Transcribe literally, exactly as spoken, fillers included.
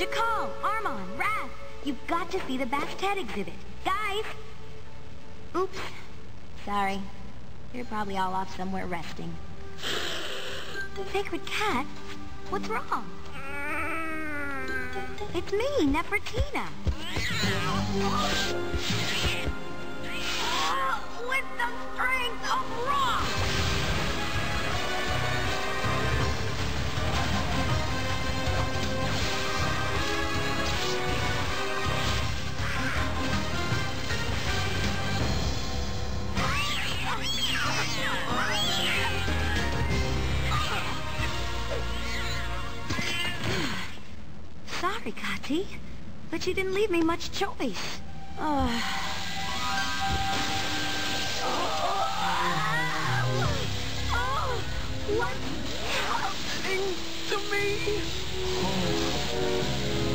Jakal, Armand, Raz, you've got to see the Bastet exhibit. Guys! Oops. Sorry. You're probably all off somewhere resting. Sacred Cat? What's wrong? It's me, Nefertina. With the strength of rock! Sorry, Kati, but you didn't leave me much choice. Oh. Oh, what's happening to me?